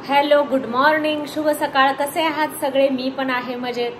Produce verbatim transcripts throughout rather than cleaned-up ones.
Hello, good morning, शुभ सकाळ. कसे आहात सगळे? मी पण आहे मजेत.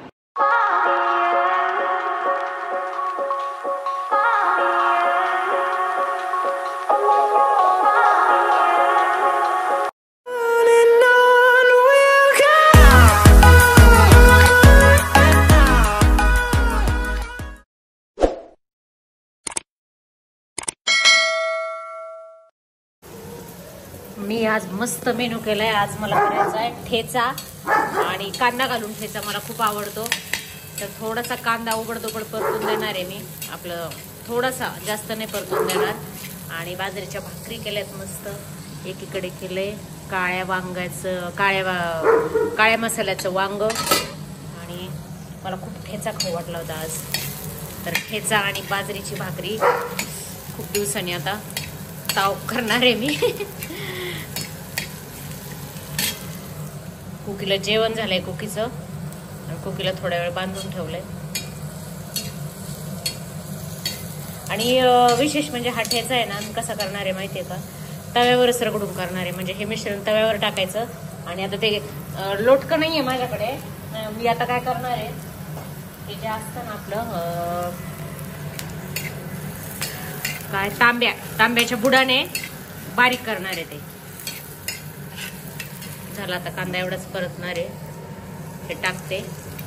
मी आज मस्त मेनू केलाय. आज मला करायचा आहे ठेचा आणि कांदा घालून ठेचा. मला खूप आवडतो. तर थोडासा कांदा उघडदोबड परतून देणार आहे मी. आपलं थोडासा, जास्त नाही परतून देणार. आणि बाजरीच्या भाकरी केल्यात मस्त. एकीकडे केलंय काळ्या वांग्याचं, काळ्या काळ्या मसाल्याचं वांग. आणि मला खूप ठेचा खाऊ वाटला होता आज. तर ठेचा आणि बाजरीची भाकरी खूप दिवसांनी आता ताव करणार आहे मी. कुकीला जेवण झालंय कुकीचं, आणि कुकीला थोड्या वेळ बांधून ठेवलंय. आणि विशेष म्हणजे हा ठेचा आहे ना, कसा करणार आहे माहितीये का? तव्यावरच रगडून करणार आहे. म्हणजे हे मिश्रण तव्यावर टाकायचं. आणि आता ते लोटकं नाहीये माझ्याकडे. मी आता काय करणार आहे, हे जे असतं ना आपलं काय तांब्या तांब्याच्या बुडाने बारीक करणार आहे ते. झाला आता कांदा एवढाच परतणार आहे. हे टाकते,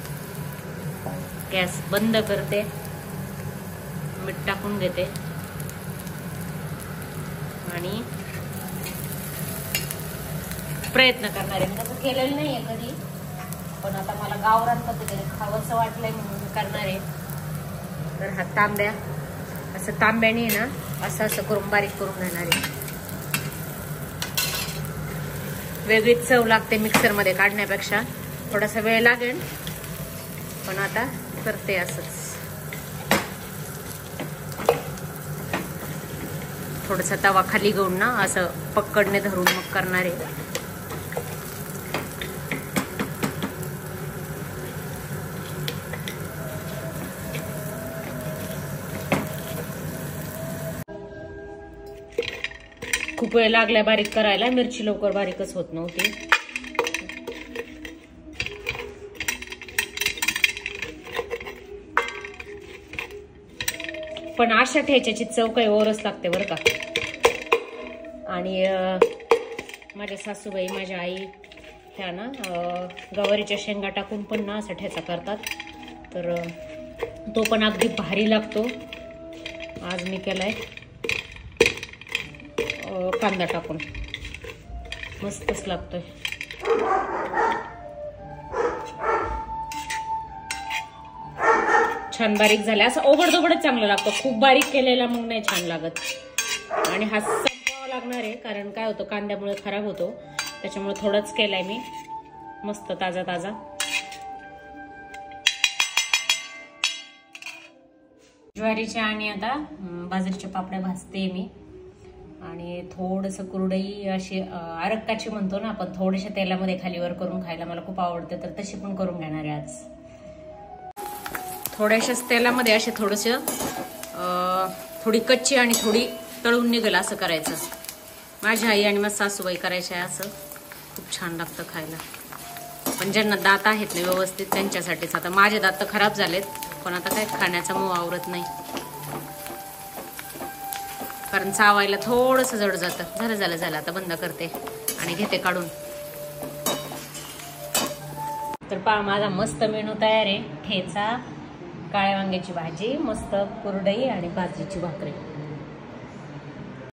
गॅस बंद करते, मीठ टाकून घेते आणि प्रयत्न करणार आहे. तसं केलेलं नाहीये कधी, पण आता मला गावरान पद्धतीने खावंसं वाटलंय म्हणून करणार आहे. तर हा तांब्या असं तांब्याने ना असं असं करून बारीक करून घेणार आहे. वेगळीच चव लागते मिक्सर मध्ये काढण्यापेक्षा. थोडासा वेळ लागेल, पण आता करते असंच. थोडासा तवा खाली घेऊन ना असं पकडणे धरून मग करणार आहे. खूप वेळ लागलाय बारीक करायला. मिरची लवकर बारीकच होत नव्हती. पण अशा ठेच्याची चव काही ओरच लागते बरं का. आणि माझ्या सासूबाई, माझ्या आई त्या ना गवारीच्या शेंगा टाकून पण ना असा ठेचा करतात. तर तो पण अगदी भारी लागतो. आज मी केलाय कांदा टाकून. मस्तच लागतोय. छान बारीक झाले. असं ओबडधोबडच चांगलं लागतं. खूप बारीक केलेला मग नाही छान लागत. आणि हा संपवावा लागणार आहे, कारण काय होतं कांद्यामुळे खराब होतो. त्याच्यामुळे थोडंच केलाय मी. मस्त ताजा ताजा. ज्वारीच्या आणि आता बाजरीच्या पापड्या भाजते मी. आणि थोडस कुरडई अशी अरक्काची म्हणतो ना आपण, थोड्याशा तेलामध्ये खालीवर करून खायला मला खूप आवडते. तर तशी पण करून घेणार आहे आज. थोड्याशाच तेलामध्ये असे थोडस थोडी कच्ची आणि थोडी तळून निघेल असं करायचं. माझी आई आणि माझ्या सासूबाई करायच्या असं. खूप छान लागतं खायला. पण ज्यांना दात आहेत ना व्यवस्थित त्यांच्यासाठीच. आता माझे दात तर खराब झालेत, पण आता काय खाण्याचा मोह आवरत नाही, कारण चावायला थोडस जड जातं. झालं झालं झालं आता बंद करते आणि घेते काढून. तर पहा, माझा मस्त मेनू तयार आहे. ठेचा, काळ्या वांग्याची भाजी, मस्त कुरडई आणि बाजरीची भाकरी.